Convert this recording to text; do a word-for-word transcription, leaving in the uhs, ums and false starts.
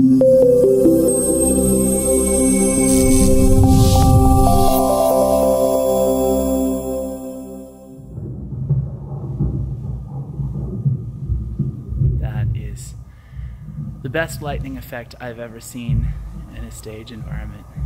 The best lightning effect I've ever seen in a stage environment.